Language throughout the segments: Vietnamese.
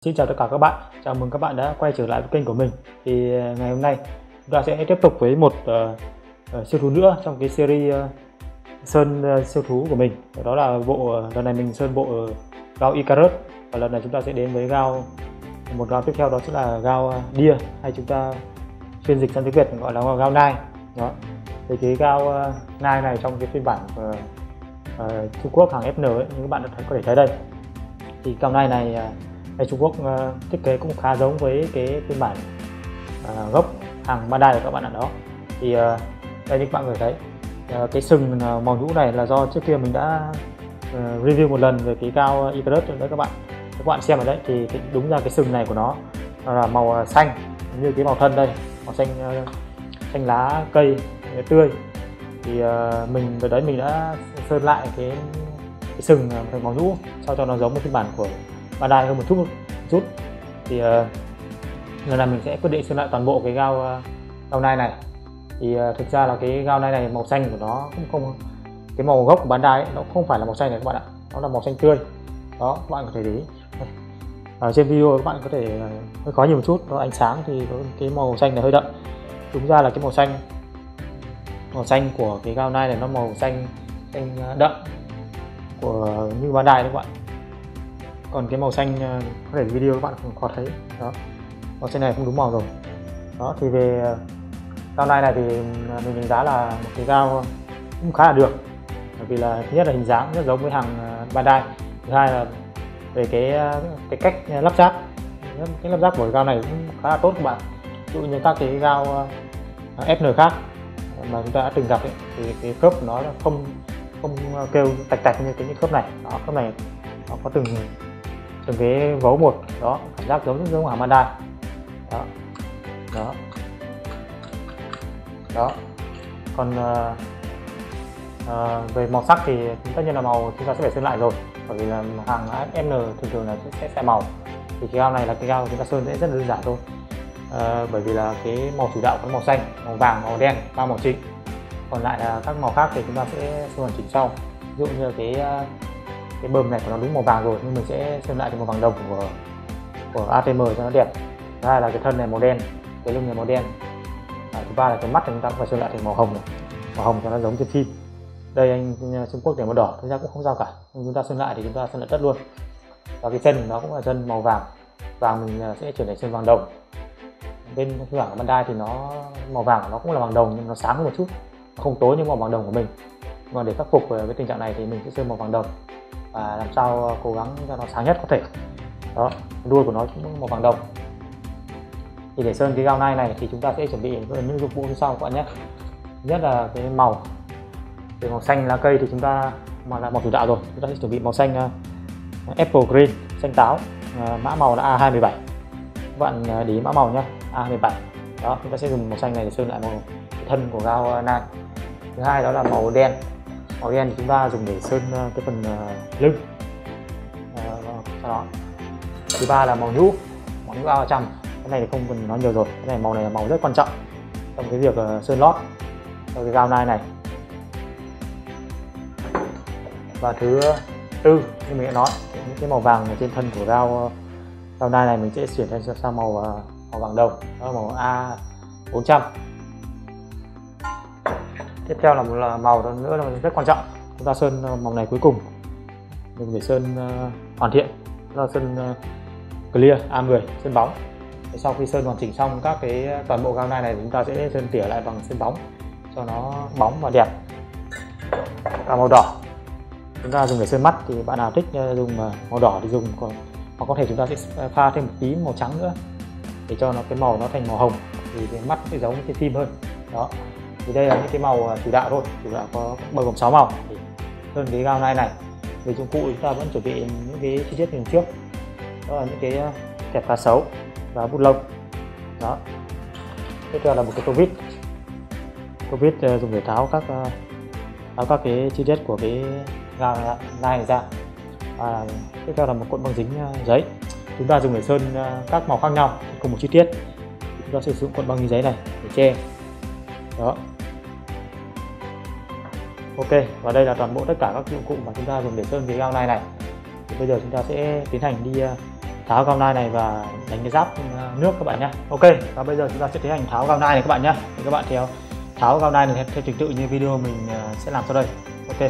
Xin chào tất cả các bạn, chào mừng các bạn đã quay trở lại với kênh của mình. Thì ngày hôm nay chúng ta sẽ tiếp tục với một siêu thú nữa trong cái series sơn siêu thú của mình. Đó là lần này mình sơn bộ gao Icarus, và lần này chúng ta sẽ đến với một gao tiếp theo, đó chính là gao Deer, hay chúng ta phiên dịch sang tiếng Việt gọi là gao nai. Đó. Thì cái gao nai này trong cái phiên bản Trung Quốc hàng FN ấy, như các bạn có thể thấy đây, thì gao nai này Trung Quốc thiết kế cũng khá giống với cái phiên bản gốc hàng Bandai của các bạn ở đó. Thì đây như các bạn có thể thấy, cái sừng màu nhũ này là do trước kia mình đã review một lần về cái gao Icarus đấy các bạn xem ở đấy, thì đúng ra cái sừng này của nó là màu xanh như cái màu thân đây, màu xanh lá cây tươi. Thì mình đã sơn lại cái sừng thành màu nhũ sao cho nó giống với phiên bản của Bandai hơn một chút. Thì lần này mình sẽ quyết định sơn lại toàn bộ cái gao nai này. Thì thực ra là cái gao nai này màu xanh của nó cũng không, cái màu gốc của Bandai ấy, nó không phải là màu xanh này các bạn ạ, nó là màu xanh tươi đó, các bạn có thể để ý ở trên video. Các bạn có thể hơi khó nhìn một chút, nó ánh sáng thì cái màu xanh này hơi đậm. Đúng ra là cái màu xanh của cái gao nai này nó màu xanh đậm của như Bandai đấy các bạn. Còn cái màu xanh có thể video các bạn không có thấy đó, màu xanh này không đúng màu rồi đó. Thì về gao nai này thì mình đánh giá là một cái gao cũng khá là được, bởi vì là thứ nhất là hình dáng rất giống với hàng Bandai, thứ hai là về cái cách lắp ráp, cái lắp ráp của gao này cũng khá là tốt các bạn. Ví dụ như các cái gao FN khác mà chúng ta đã từng gặp ấy, thì cái khớp của nó không kêu tạch như cái khớp này đó. Khớp này nó có từng cái vấu một đó, cảm giác giống hàng Bandai đó. Còn về màu sắc thì tất nhiên là màu chúng ta sẽ phải sơn lại rồi, bởi vì là hàng FN thường là sẽ xẻ màu. Thì cái gao này là cái gao chúng ta sơn sẽ rất là đơn giản thôi, bởi vì là cái màu chủ đạo có màu xanh, màu vàng, màu đen, ba màu chính. Còn lại là các màu khác thì chúng ta sẽ sơn hoàn chỉnh sau. Ví dụ như cái bơm này của nó đúng màu vàng rồi, nhưng mình sẽ sơn lại cái màu vàng đồng của ATM cho nó đẹp. Thứ hai là cái thân này màu đen, cái lưng này màu đen. Thứ ba là cái mắt thì chúng ta cũng phải sơn lại thành màu hồng này, màu hồng cho nó giống trên phim. Đây anh Trung Quốc để màu đỏ, thực ra cũng không sao cả, nhưng chúng ta sơn lại thì chúng ta sơn lại tất luôn. Và cái chân nó cũng là chân màu vàng, mình sẽ chuyển thành sơn vàng đồng. Bên phiên bản của Bandai thì nó màu vàng của nó cũng là vàng đồng, nhưng nó sáng hơn một chút, không tối như màu vàng đồng của mình. Mà để khắc phục cái tình trạng này thì mình sẽ sơn màu vàng đồng và làm sao cố gắng cho nó sáng nhất có thể đó. Đuôi của nó cũng màu vàng đồng. Thì để sơn cái gao nai này thì chúng ta sẽ chuẩn bị những dụng cụ như sau các bạn nhé. Nhất là cái màu xanh lá cây thì chúng ta mà là màu chủ đạo rồi, chúng ta sẽ chuẩn bị màu xanh apple green, xanh táo, mã màu là A217. Các bạn để ý mã màu nhé, A27 đó. Chúng ta sẽ dùng màu xanh này để sơn lại màu thân của gao nai. Thứ hai đó là màu đen thì chúng ta dùng để sơn cái phần lưng đó. Thứ ba là màu nhũ A100. Cái này thì không cần nói nhiều rồi, cái này màu này là màu rất quan trọng trong cái việc sơn lót cho cái gao nai này. Và thứ tư như mình đã nói, những cái màu vàng trên thân của gao nai này mình sẽ chuyển sang màu vàng đồng, đó là màu A400. Tiếp theo là màu đó nữa là rất quan trọng, chúng ta sơn màu này cuối cùng mình để sơn hoàn thiện, đó là sơn clear A10, sơn bóng. Sau khi sơn hoàn chỉnh xong các cái toàn bộ gao nai này chúng ta sẽ sơn tỉa lại bằng sơn bóng cho nó bóng và đẹp. Và màu đỏ chúng ta dùng để sơn mắt, thì bạn nào thích dùng màu đỏ thì dùng, còn hoặc có thể chúng ta sẽ pha thêm một tí màu trắng nữa để cho cái màu nó thành màu hồng, thì cái mắt sẽ giống cái phim hơn đó. Thì đây là những cái màu chủ đạo thôi, chủ đạo có bao gồm 6 màu để sơn cái gao nai này. Về dụng cụ chúng ta vẫn chuẩn bị những cái chi tiết như trước, đó là những cái kẹp cá sấu và bút lông đó. Tiếp theo là một cái tô vít dùng để tháo các cái chi tiết của cái gao nai này ra. Tiếp theo là một cuộn băng dính giấy, chúng ta dùng để sơn các màu khác nhau cùng một chi tiết. Chúng ta sử dụng cuộn băng dính giấy này để che đó. Ok, và đây là toàn bộ tất cả các dụng cụ mà chúng ta dùng để sơn cái gao nai này. Thì bây giờ chúng ta sẽ tiến hành đi tháo gao nai này và đánh cái giáp nước các bạn nhé. Ok, và bây giờ chúng ta sẽ tiến hành tháo gao nai này các bạn nhé. Thì các bạn tháo gao nai này theo trình tự như video mình sẽ làm sau đây. Ok.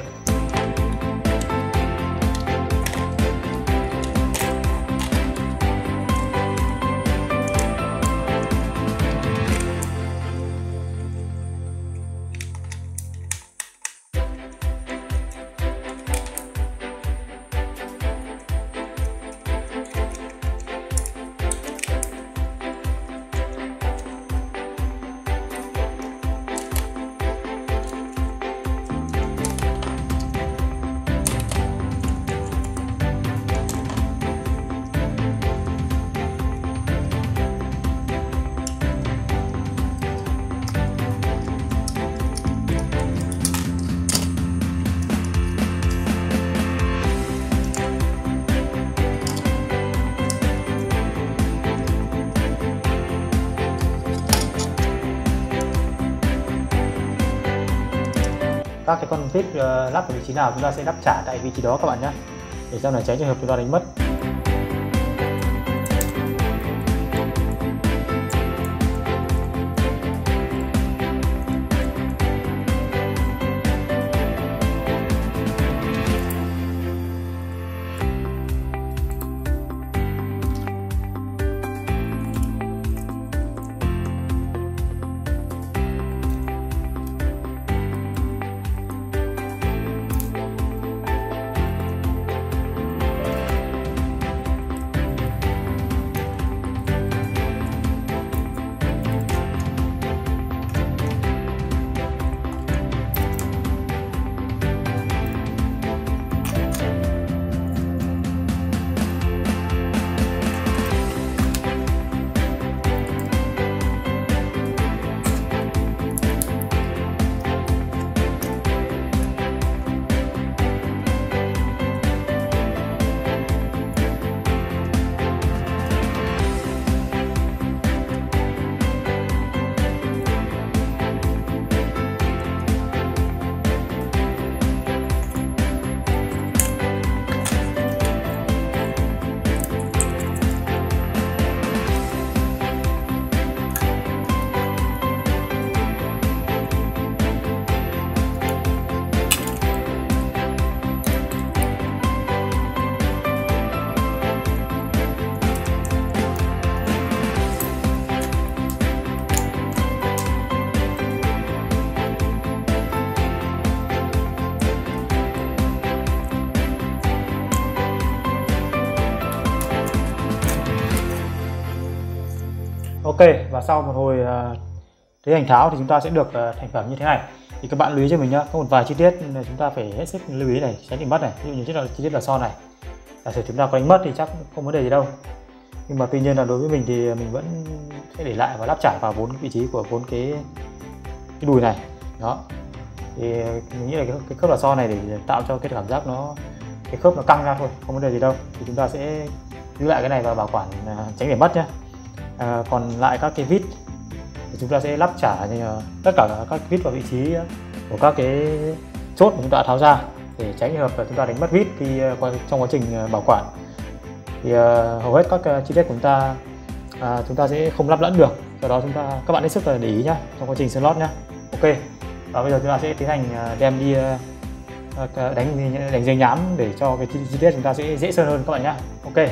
Các cái con vít lắp ở vị trí nào chúng ta sẽ lắp trả tại vị trí đó các bạn nhé, để sau này tránh trường hợp chúng ta đánh mất. Ok, và sau một hồi tiến hành tháo thì chúng ta sẽ được thành phẩm như thế này. Thì các bạn lưu ý cho mình nhé, có một vài chi tiết chúng ta phải hết sức lưu ý này, tránh bị mất này. Ví dụ như chi tiết là son này, giả sử chúng ta có đánh mất thì chắc không vấn đề gì đâu. Nhưng mà tuy nhiên là đối với mình thì mình vẫn sẽ để lại và lắp trả vào 4 vị trí của 4 cái đùi này. Đó. Thì mình nghĩ là cái khớp là son này để tạo cho cái cảm giác cái khớp nó căng ra thôi, không vấn đề gì đâu. Thì chúng ta sẽ giữ lại cái này và bảo quản tránh để mất nhé. Còn lại các cái vít thì chúng ta sẽ lắp trả tất cả các vít vào vị trí của các cái chốt mà chúng ta tháo ra, để tránh trường hợp chúng ta đánh mất vít khi trong quá trình bảo quản. Thì hầu hết các chi tiết của chúng ta sẽ không lắp lẫn được, do đó các bạn hết sức để ý nhé trong quá trình sơn lót nhé. Ok, và bây giờ chúng ta sẽ tiến hành đem đi đánh giấy nhám để cho cái chi tiết chúng ta sẽ dễ sơn hơn các bạn nhé. Ok.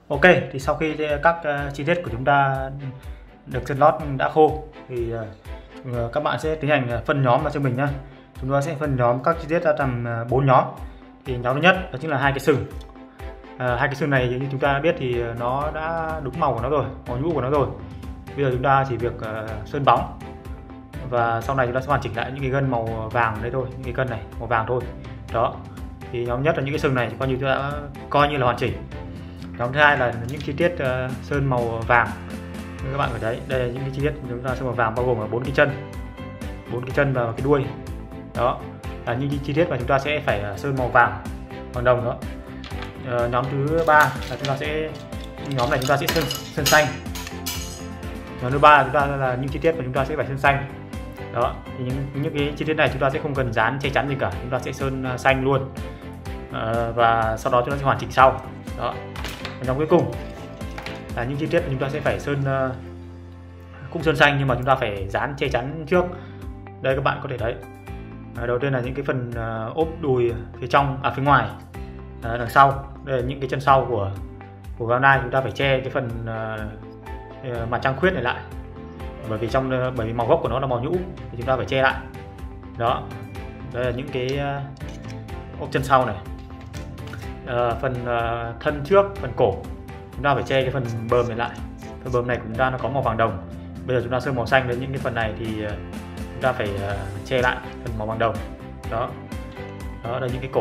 Ok, thì sau khi các chi tiết của chúng ta được sơn lót đã khô thì các bạn sẽ tiến hành phân nhóm vào cho mình nhé. Chúng ta sẽ phân nhóm các chi tiết ra thành 4 nhóm. Thì nhóm thứ nhất đó chính là hai cái sừng. Hai cái sừng này như chúng ta đã biết thì nó đã đúng màu của nó rồi, màu nhũ của nó rồi. Bây giờ chúng ta chỉ việc sơn bóng, và sau này chúng ta sẽ hoàn chỉnh lại những cái gân màu vàng đây thôi, những cái gân này màu vàng thôi. Đó, thì nhóm nhất là những cái sừng này coi như chúng ta coi như là hoàn chỉnh. Nhóm thứ hai là những chi tiết sơn màu vàng. Như các bạn có thấy, đây là những cái chi tiết chúng ta sơn màu vàng, bao gồm là 4 cái chân và cái đuôi. Đó là những chi tiết mà chúng ta sẽ phải sơn màu vàng bằng đồng đó. Nhóm thứ ba là chúng ta sẽ, nhóm này chúng ta sẽ sơn xanh. Nhóm thứ ba là chúng ta là những chi tiết mà chúng ta sẽ phải sơn xanh. Đó, thì những cái chi tiết này chúng ta sẽ không cần dán che chắn gì cả, chúng ta sẽ sơn xanh luôn. Và sau đó chúng ta sẽ hoàn chỉnh sau. Đó. Nhóm cuối cùng là những chi tiết mà chúng ta sẽ phải sơn, cũng sơn xanh nhưng mà chúng ta phải dán che chắn trước. Đây các bạn có thể thấy. Đầu tiên là những cái phần ốp đùi phía trong, phía ngoài, đằng sau. Đây là những cái chân sau của Gaonai, chúng ta phải che cái phần mặt trăng khuyết này lại, bởi vì màu gốc của nó là màu nhũ thì chúng ta phải che lại. Đó, đây là những cái ốp chân sau này. Phần thân trước, phần cổ chúng ta phải che cái phần bờm này lại. Phần bờm này của chúng ta nó có màu vàng đồng. Bây giờ chúng ta sơn màu xanh đến những cái phần này thì chúng ta phải che lại phần màu vàng đồng. Đó, đó là những cái cổ.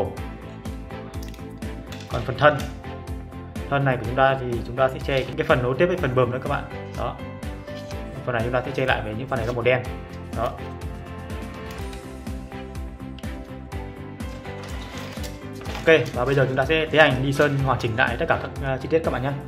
Còn phần thân này của chúng ta thì chúng ta sẽ che cái phần nối tiếp với phần bờm nữa các bạn. Đó, phần này chúng ta sẽ che lại với những phần này là màu đen. Đó. Ok, và bây giờ chúng ta sẽ tiến hành đi sơn hoàn chỉnh lại tất cả các chi tiết các bạn nhé.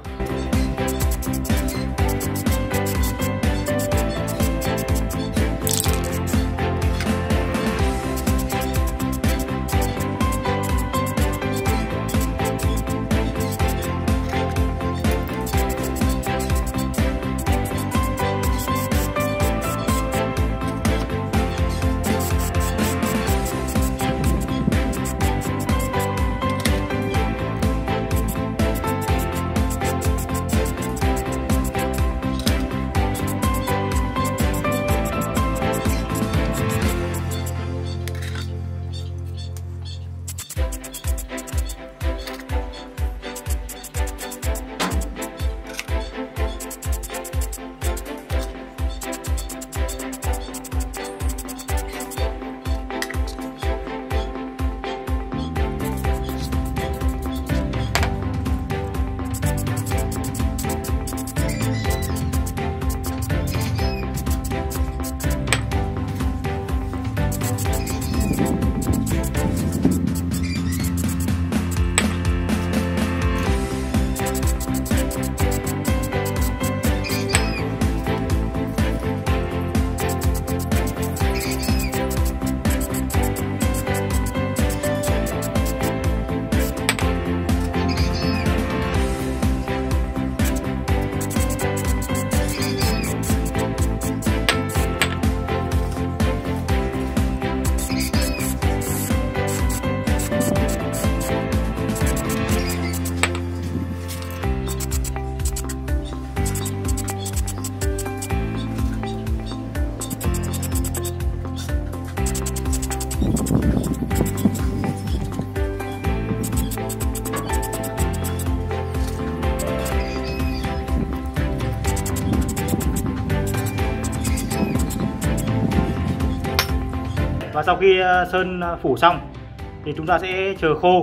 Và sau khi sơn phủ xong thì chúng ta sẽ chờ khô,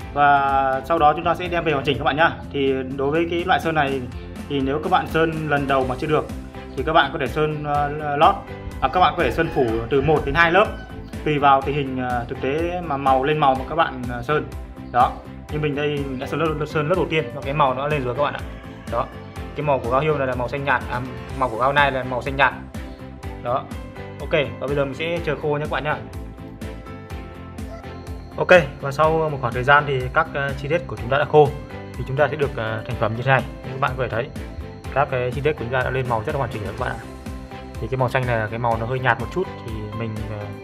và sau đó chúng ta sẽ đem về hoàn chỉnh các bạn nhá. Thì đối với cái loại sơn này thì nếu các bạn sơn lần đầu mà chưa được thì các bạn có thể sơn lót, các bạn có thể sơn phủ từ 1 đến 2 lớp tùy vào tình hình thực tế mà màu lên màu mà các bạn sơn. Đó, như mình đây mình đã sơn lớp đầu tiên và cái màu nó lên rồi các bạn ạ. Đó, cái màu của Gao Hiêu này là màu xanh nhạt, màu của Gaonai là màu xanh nhạt. Đó. Ok, và bây giờ mình sẽ chờ khô nhé các bạn nhá. Ok, và sau một khoảng thời gian thì các chi tiết của chúng ta đã khô, thì chúng ta sẽ được thành phẩm như thế này. Như các bạn có thể thấy các cái chi tiết của chúng ta đã lên màu rất là hoàn chỉnh rồi các bạn ạ. Thì cái màu xanh này là cái màu nó hơi nhạt một chút, thì mình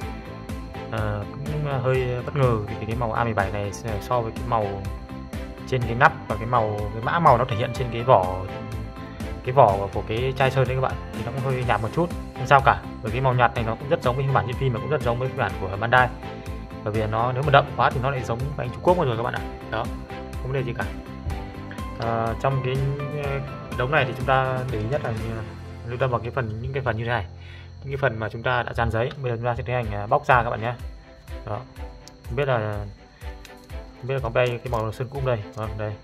cũng hơi bất ngờ vì cái màu A17 này so với cái màu trên cái nắp và cái mã màu nó thể hiện trên cái vỏ của cái chai sơn đấy các bạn, thì nó cũng hơi nhạt một chút, không sao cả, bởi cái màu nhạt này nó cũng rất giống với phiên bản trên phim, mà cũng rất giống với phiên bản của Bandai, bởi vì nó nếu mà đậm quá thì nó lại giống bánh Trung Quốc rồi các bạn ạ. Đó, không vấn đề gì cả. Trong cái đống này thì chúng ta để ý nhất là lưu tâm vào những cái phần như thế này, những cái phần mà chúng ta đã dán giấy. Bây giờ chúng ta sẽ tiến hành bóc ra các bạn nhé. Đó, không biết là có đây cái màu sơn cũng đây, đây.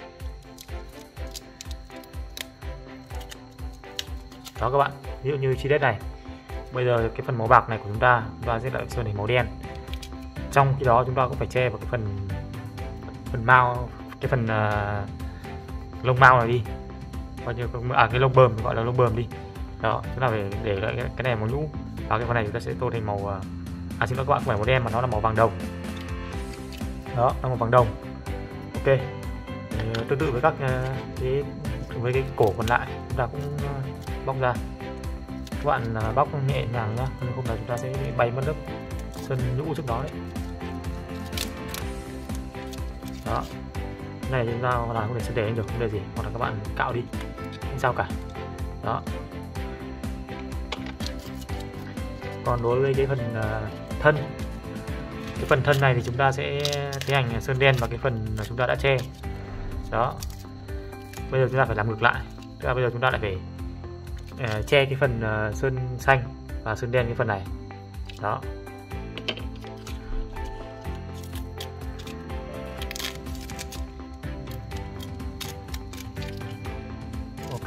Đó các bạn, ví dụ như chi tiết này, bây giờ cái phần màu bạc này của chúng ta sẽ lại sơn thành màu đen. Trong khi đó chúng ta cũng phải che vào cái phần mao, cái phần lông mao này đi, coi như cái lông bờm, gọi là lông bờm đi. Đó, chúng ta phải để lại cái này màu nhũ, và cái phần này chúng ta sẽ tô thành màu xin lỗi các bạn, không phải màu đen mà nó là màu vàng đồng. Đó, là màu vàng đồng. Ok, tương tự với các cái cổ còn lại, chúng ta cũng bóc ra. Các bạn bóc nhẹ nhàng nhá, không là chúng ta sẽ bay mất lớp sơn nhũ trước đó đấy. Đó, này chúng ta hoàn toàn có thể sơn để lên được, không đề gì, hoặc là các bạn cạo đi, không sao cả. Đó. Còn đối với cái phần thân, cái phần thân này thì chúng ta sẽ tiến hành sơn đen vào cái phần mà chúng ta đã che. Đó, bây giờ chúng ta phải làm ngược lại, tức là bây giờ chúng ta lại phải che cái phần sơn xanh và sơn đen cái phần này. Đó, ok.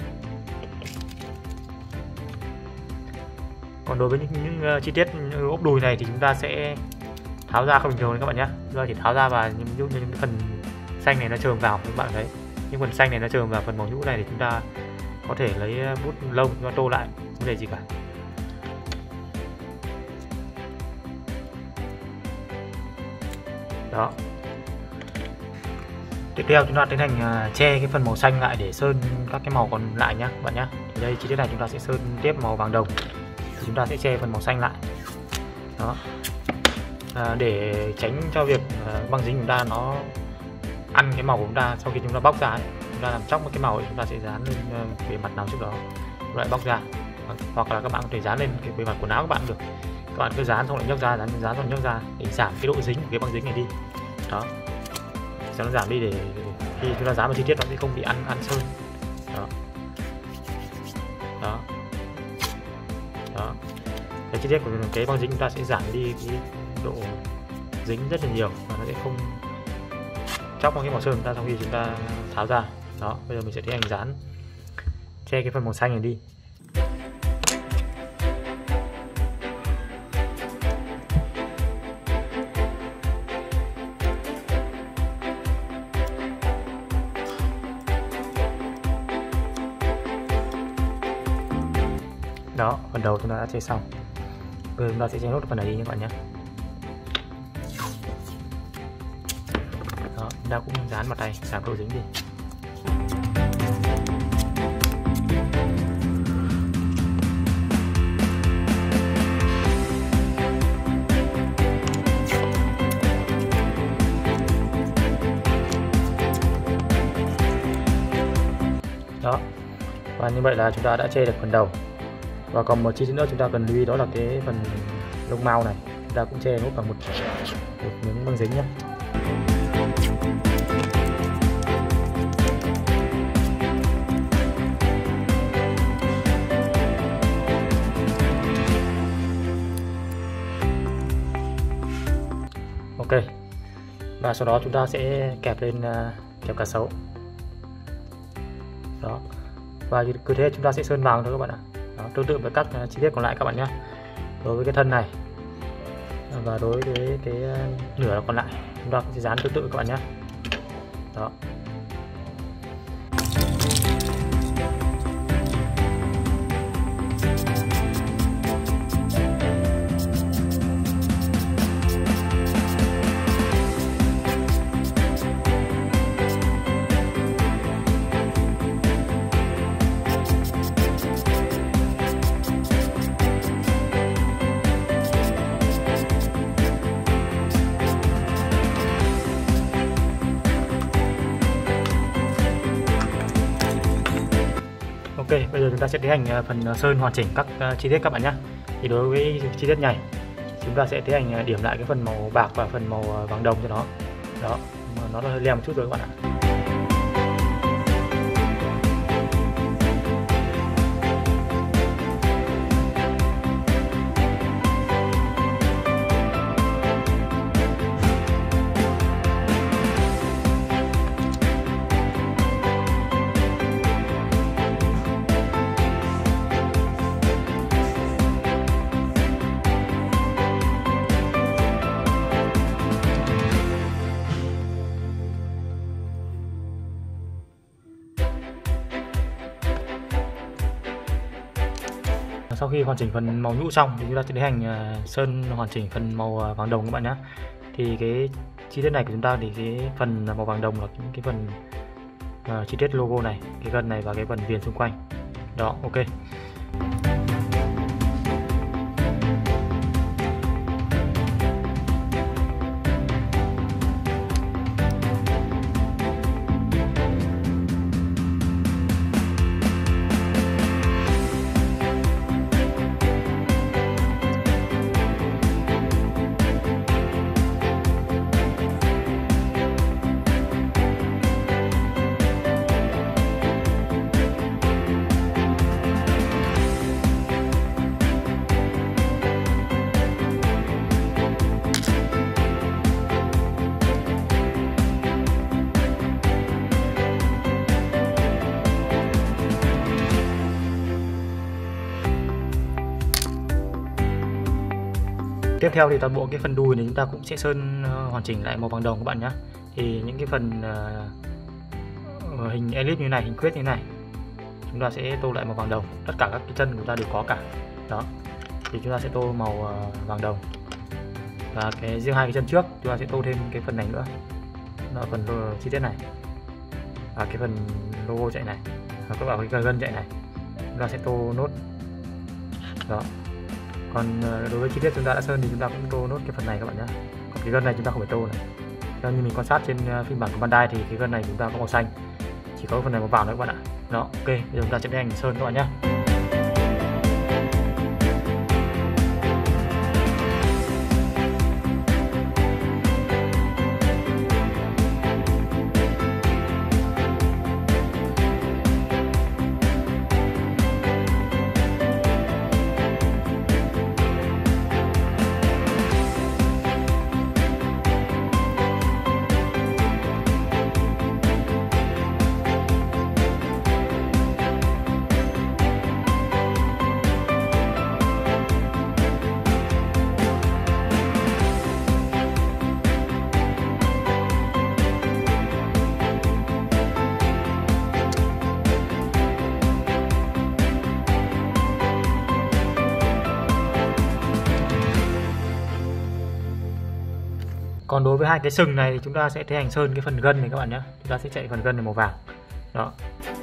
Còn đối với những chi tiết ốp đùi này thì chúng ta sẽ tháo ra không bình thường các bạn nhé. Chúng ta chỉ tháo ra, và ví dụ như những phần xanh này nó chườm vào, các bạn thấy những phần xanh này nó chườm vào phần màu nhũ này, thì chúng ta có thể lấy bút lông chúng ta tô lại, không vấn đề gì cả. Đó, tiếp theo chúng ta tiến hành che cái phần màu xanh lại để sơn các cái màu còn lại nhé các bạn nhé. Thì đây chi tiết này chúng ta sẽ sơn tiếp màu vàng đồng, thì chúng ta sẽ che phần màu xanh lại. Đó, để tránh cho việc băng dính của chúng ta nó ăn cái màu của chúng ta. Sau khi chúng ta bóc ra ấy, chúng ta làm chóc một cái màu ấy, chúng ta sẽ dán lên bề mặt nào trước đó lại bóc ra, hoặc là các bạn có thể dán lên cái bề mặt quần áo các bạn cũng được. Các bạn cứ dán xong lại nhấc ra, dán xong nhấc ra để giảm cái độ dính của cái băng dính này đi. Đó, cho nó giảm đi, để khi chúng ta dán vào chi tiết nó sẽ không bị ăn sơn. Đó, đó, đó, cái chi tiết của cái băng dính chúng ta sẽ giảm đi cái độ dính rất là nhiều, và nó sẽ không chóc vào cái màu sơn chúng ta sau khi chúng ta tháo ra. Đó, bây giờ mình sẽ tiến hành dán che cái phần màu xanh này đi. Đó, phần đầu chúng ta đã che xong. Bây giờ chúng ta sẽ che nốt phần này đi các bạn nhé. Đó, chúng ta cũng dán vào tay, giảm độ dính đi. Đó, và như vậy là chúng ta đã che được phần đầu. Và còn một chi tiết nữa chúng ta cần lưu ý, đó là cái phần lông mao này, chúng ta cũng che nốt bằng một miếng băng dính nhé. Ok, và sau đó chúng ta sẽ kẹp lên kẹp cá sấu. Đó, và cứ thế chúng ta sẽ sơn vàng thôi các bạn ạ. Đó, tương tự với các chi tiết còn lại các bạn nhé. Đối với cái thân này và đối với cái nửa còn lại, chúng ta sẽ dán tương tự các bạn nhé. Đó, bây giờ chúng ta sẽ tiến hành phần sơn hoàn chỉnh các chi tiết các bạn nhé. Thì đối với chi tiết nhảy, chúng ta sẽ tiến hành điểm lại cái phần màu bạc và phần màu vàng đồng cho nó. Đó, nó hơi lem một chút rồi các bạn ạ. Sau khi hoàn chỉnh phần màu nhũ xong thì chúng ta sẽ tiến hành sơn hoàn chỉnh phần màu vàng đồng các bạn nhé. Thì cái chi tiết này của chúng ta thì cái phần màu vàng đồng là những cái phần chi tiết logo này, cái gân này và cái phần viền xung quanh. Đó, ok. Tiếp theo thì toàn bộ cái phần đùi này chúng ta cũng sẽ sơn hoàn chỉnh lại màu vàng đồng các bạn nhé. Thì những cái phần hình elip như này, hình quyết như này, chúng ta sẽ tô lại màu vàng đồng. Tất cả các cái chân của chúng ta đều có cả. Đó, thì chúng ta sẽ tô màu vàng đồng. Và cái riêng hai cái chân trước chúng ta sẽ tô thêm cái phần này nữa, đó là phần chi tiết này và cái phần logo chạy này và các bảo cái gân chạy này chúng ta sẽ tô nốt. Đó. Còn đối với chi tiết chúng ta đã sơn thì chúng ta cũng tô nốt cái phần này các bạn nhé. Còn cái gân này chúng ta không phải tô này. Theo như mình quan sát trên phiên bản của Bandai thì cái gân này chúng ta có màu xanh, chỉ có phần này màu vàng thôi các bạn ạ. Đó, ok, bây giờ chúng ta sẽ tiến hành sơn các bạn nhé. Còn đối với hai cái sừng này thì chúng ta sẽ tiến hành sơn cái phần gân này các bạn nhé. Chúng ta sẽ chạy phần gân này màu vàng. Đó.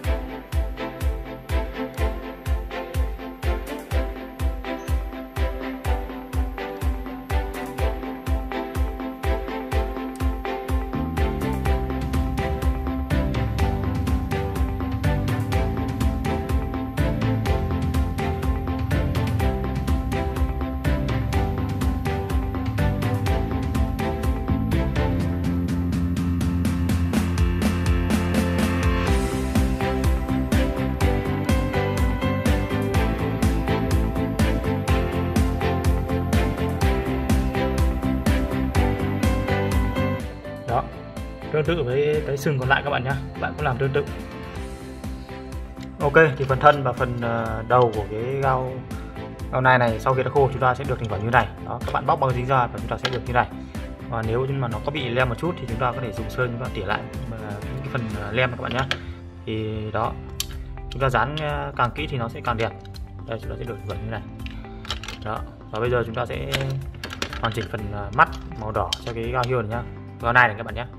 Đó, tương tự với cái sừng còn lại các bạn nhé, bạn cũng làm tương tự. Ok, thì phần thân và phần đầu của cái gao này sau khi đã khô chúng ta sẽ được thành phẩm như này. Đó, các bạn bóc băng dính ra và chúng ta sẽ được như này. Và nếu như mà nó có bị lem một chút thì chúng ta có thể dùng sơn chúng ta tỉa lại những cái phần lem các bạn nhé. Thì đó, chúng ta dán càng kỹ thì nó sẽ càng đẹp. Đây, chúng ta sẽ được thành phẩm như này. Đó, và bây giờ chúng ta sẽ hoàn chỉnh phần mắt màu đỏ cho cái gao hiêu này nhá, gao này các bạn nhé.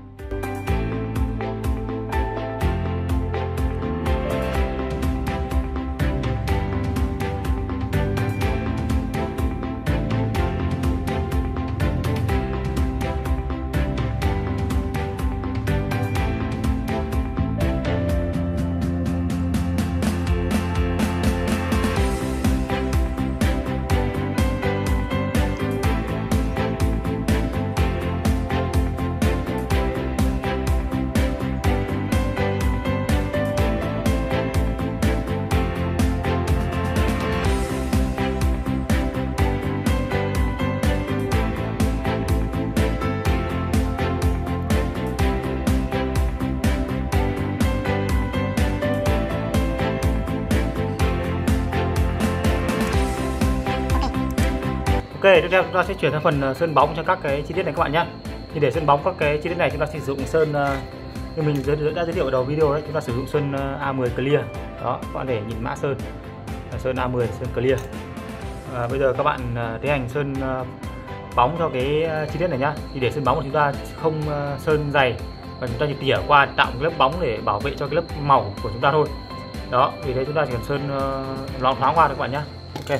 Ok, tiếp theo chúng ta sẽ chuyển sang phần sơn bóng cho các cái chi tiết này các bạn nhé. Thì để sơn bóng các cái chi tiết này chúng ta sử dụng sơn như mình đã giới thiệu ở đầu video đấy, chúng ta sử dụng sơn A10 Clear. Đó, các bạn để nhìn mã sơn sơn A10 sơn Clear. Bây giờ các bạn tiến hành sơn bóng cho cái chi tiết này nhá. Thì để sơn bóng của chúng ta không sơn dày và chúng ta chỉ tỉa qua tạo một lớp bóng để bảo vệ cho cái lớp màu của chúng ta thôi. Đó, vì thế chúng ta chỉ cần sơn loáng thoáng qua được các bạn nhé. Ok.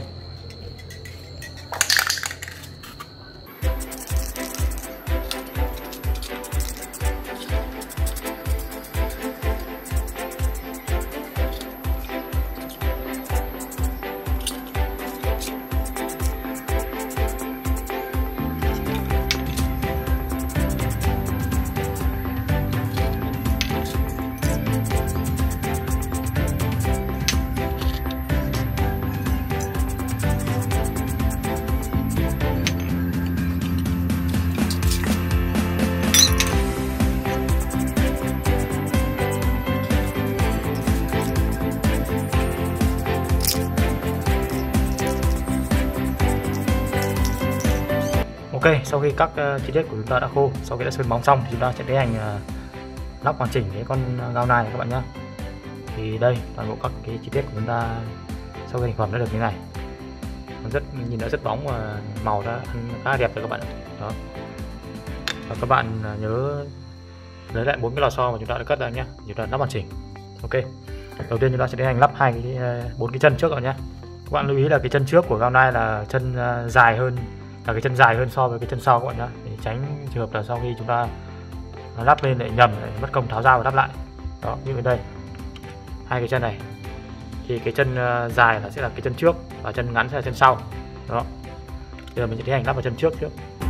Ok, sau khi các chi tiết của chúng ta đã khô, sau khi đã sơn bóng xong thì chúng ta sẽ tiến hành lắp hoàn chỉnh cái con gao nai này các bạn nhé. Thì đây toàn bộ các cái chi tiết của chúng ta sau khi thành phẩm đã được như này, nó nhìn đã rất bóng và màu đã khá đẹp rồi các bạn. Đó. Và các bạn nhớ lấy lại 4 cái lò xo mà chúng ta đã cất ra nhé, chúng ta lắp hoàn chỉnh. Ok. Đầu tiên chúng ta sẽ tiến hành lắp bốn cái chân trước rồi nhé. Các bạn lưu ý là cái chân trước của gao nai là chân dài hơn, là cái chân dài hơn so với cái chân sau các bạn nhé, để tránh trường hợp là sau khi chúng ta lắp lên lại nhầm, lại mất công tháo ra và lắp lại. Đó, như bên đây hai cái chân này thì cái chân dài là sẽ là cái chân trước và chân ngắn sẽ là chân sau. Đó, giờ mình sẽ tiến hành lắp vào chân trước.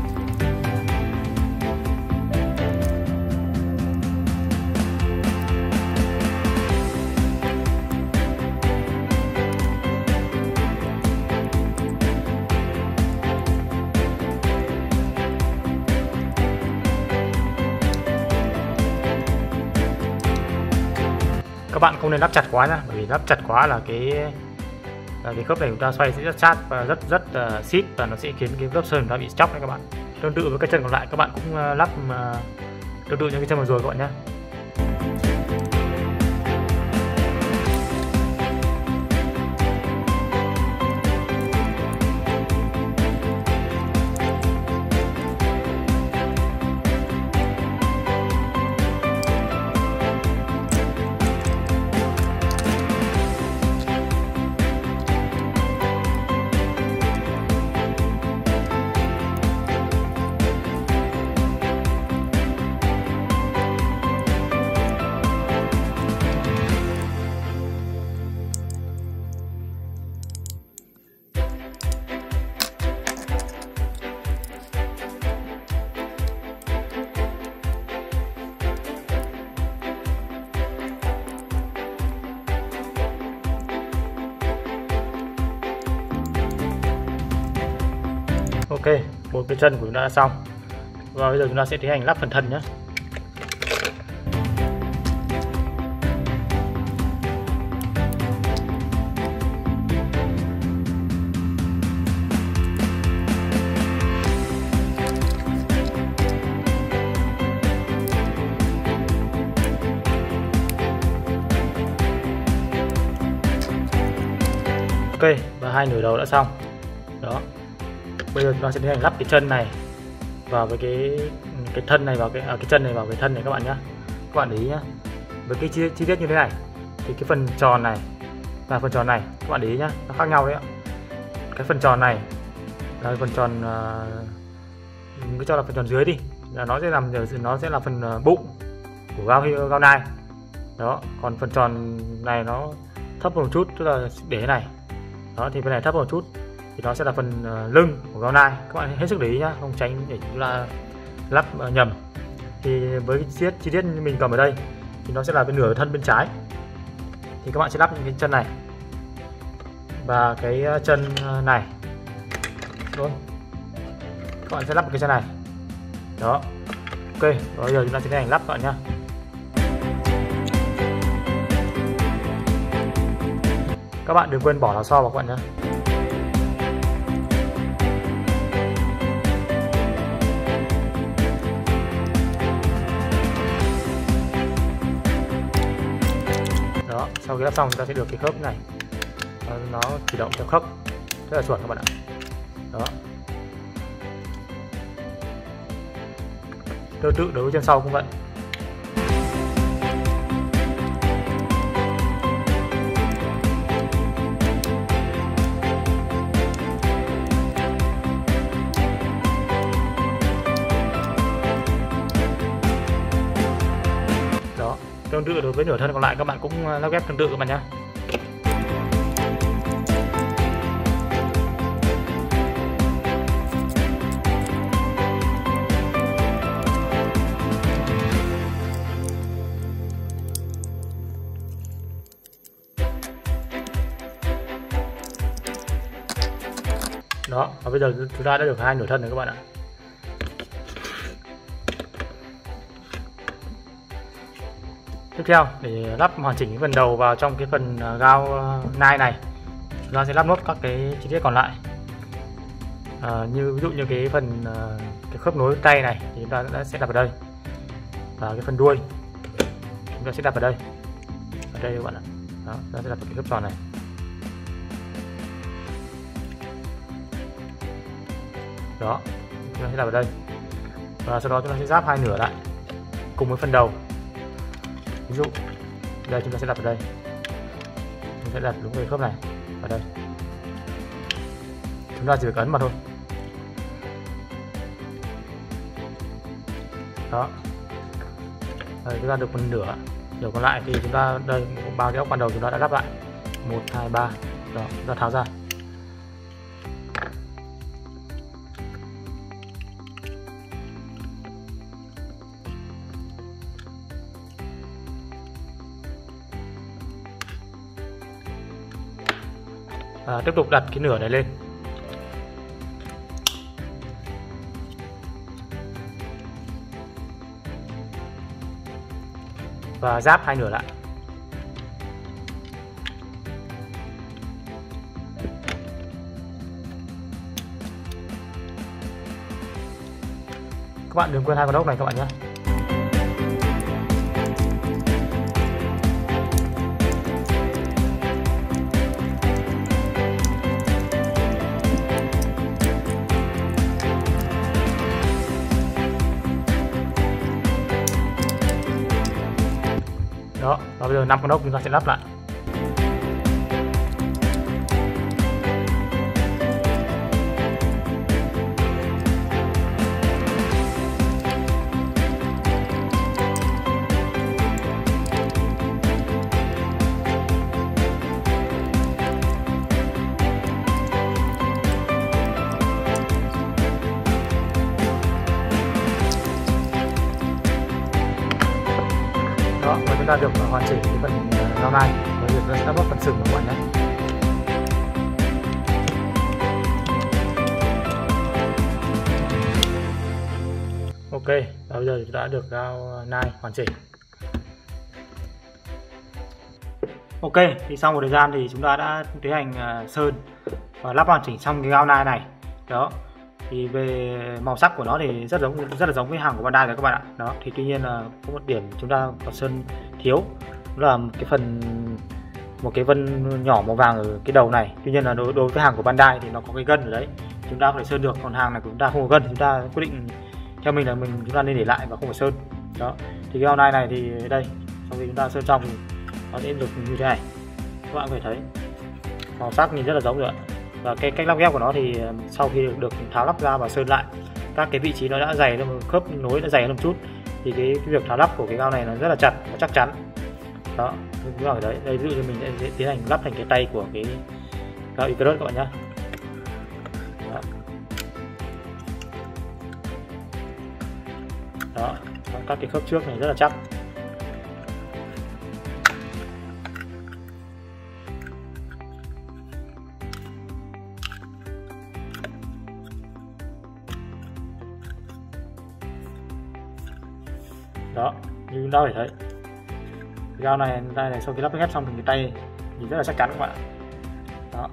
Các bạn không nên lắp chặt quá nhá, bởi vì lắp chặt quá là cái khớp này chúng ta xoay sẽ rất sát và rất xít, và nó sẽ khiến cái lớp sơn chúng ta bị chóc đấy các bạn. Tương tự với cái chân còn lại các bạn cũng lắp tương tự như cái chân vừa rồi các bạn nhé. Ok, một cái chân của chúng ta đã xong. Và bây giờ chúng ta sẽ tiến hành lắp phần thân nhé. Ok, và hai nửa đầu đã xong. Đó. Bây giờ chúng ta sẽ tiến hành lắp cái chân này vào với cái thân này vào cái chân này vào cái thân này các bạn nhé. Các bạn để ý nhé. Với cái chi tiết như thế này thì cái phần tròn này và phần tròn này các bạn để ý nhé, nó khác nhau đấy ạ. Cái phần tròn này là phần tròn, mình cứ cho là phần tròn dưới đi, là nó sẽ là phần bụng của gao nai. Đó, còn phần tròn này nó thấp một chút, tức là để thế này. Đó, thì phần này thấp một chút thì nó sẽ là phần lưng của gao nai. Các bạn hết sức để ý nhá, không tránh để chúng ta lắp nhầm. Thì với cái chi tiết như mình cầm ở đây thì nó sẽ là bên nửa thân bên trái. Thì các bạn sẽ lắp những cái chân này và cái chân này. Rồi, các bạn sẽ lắp cái chân này. Đó. Ok, rồi bây giờ chúng ta sẽ tiến hành lắp các bạn nhá. Các bạn đừng quên bỏ lò xo vào các bạn nhé. sau khi lắp xong chúng ta sẽ được cái khớp này, nó chuyển động theo khớp rất là chuẩn các bạn ạ. Đó. Tương tự đối với chân sau cũng vậy. Đó, tương tự đối với nửa thân còn lại các bạn cũng lắp ghép tương tự các bạn nhé. Đó, và bây giờ chúng ta đã được 2 nửa thân rồi các bạn ạ. Tiếp theo, để lắp hoàn chỉnh cái phần đầu vào trong cái phần gao nai này, chúng ta sẽ lắp nốt các cái chi tiết còn lại. Như ví dụ như cái phần cái khớp nối tay này thì chúng ta sẽ đặt vào đây, và cái phần đuôi chúng ta sẽ đặt vào đây, các bạn ạ. Đó, chúng ta sẽ đặt vào cái khớp tròn này. Đó, chúng ta sẽ đặt vào đây, và sau đó chúng ta sẽ ráp 2 nửa lại cùng với phần đầu. Ví dụ đây chúng ta sẽ đặt vào đây, chúng ta sẽ đặt đúng cái khớp này vào đây, chúng ta chỉ việc ấn vào thôi. Đó, đây, chúng ta được phần nửa còn lại thì chúng ta đây 3 cái ốc ban đầu chúng ta đã lắp lại, 1, 2, 3. Đó, chúng ta tháo ra. Tiếp tục đặt cái nửa này lên, và ráp 2 nửa lại. Các bạn đừng quên 2 con ốc này các bạn nhé. Đó, và bây giờ 5 con ốc chúng ta sẽ lắp lại. Đó, và chúng ta được hoàn chỉnh cái phần gao nai với việc chúng ta lắp phần sừng của bạn nhé. Ok, và bây giờ chúng ta đã được gao nai hoàn chỉnh. Ok, thì sau một thời gian thì chúng ta đã tiến hành sơn và lắp hoàn chỉnh xong cái gao nai này. Đó, thì về màu sắc của nó thì rất là giống với hàng của Bandai rồi các bạn ạ. Đó, thì tuy nhiên là có một điểm chúng ta còn sơn thiếu, đó là một cái vân nhỏ màu vàng ở cái đầu này. Tuy nhiên là đối với hàng của Bandai thì nó có cái gân ở đấy, chúng ta có thể sơn được, còn hàng này của chúng ta không có gân, chúng ta quyết định theo mình là chúng ta nên để lại và không phải sơn. Đó, thì cái gao nai này thì đây, sau khi chúng ta sơn xong thì nó sẽ được như thế này, các bạn có thể thấy màu sắc nhìn rất là giống rồi ạ. Và cái cách lắp ghép của nó thì sau khi được tháo lắp ra và sơn lại các cái vị trí nó đã dày, khớp nối đã dày hơn một chút, thì cái việc tháo lắp của cái gao này nó rất là chặt và chắc chắn. Đó, các bạn thấy đây, ví dụ như mình sẽ tiến hành lắp thành cái tay của cái gao Icarus các bạn nhé. Đó. Đó, các cái khớp trước này rất là chắc. Đó, như chúng ta có thể thấy cái gao này sau khi lắp ghép xong thì cái tay nhìn rất là chắc chắn các bạn ạ. Đó,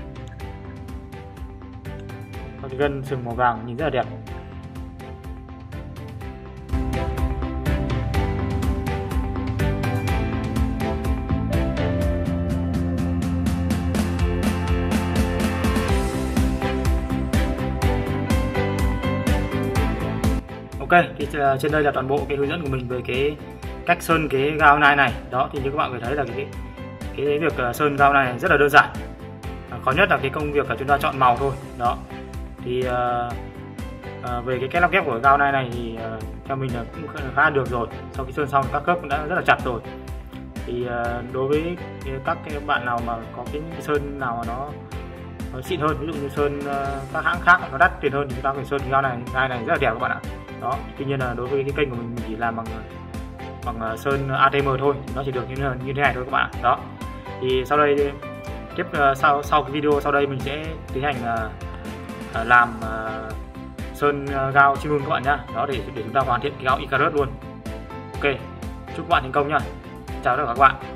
và cái gân sừng màu vàng nhìn rất là đẹp. Ok, thì trên đây là toàn bộ cái hướng dẫn của mình về cái cách sơn cái gao nai này. Đó, thì như các bạn có thể thấy là cái việc sơn gao nai này rất là đơn giản. Khó nhất là cái công việc là chúng ta chọn màu thôi. Đó, thì về cái cách lắp ghép của gao nai này thì theo mình là cũng khá được rồi. Sau khi sơn xong các khớp cũng đã rất là chặt rồi. Thì đối với các cái bạn nào mà có cái sơn nào mà nó xịn hơn, ví dụ như sơn các hãng khác nó đắt tiền hơn thì chúng ta phải sơn gao này rất là đẹp các bạn ạ. Đó, tuy nhiên là đối với cái kênh của mình chỉ làm bằng sơn ATM thôi, nó chỉ được như thế này thôi các bạn ạ. Đó, thì sau đây sau cái video sau đây mình sẽ tiến hành làm sơn gao chim ưng các bạn nhá. Đó, để chúng ta hoàn thiện cái gao Icarus luôn. Ok, chúc các bạn thành công nhá. Chào tất cả các bạn.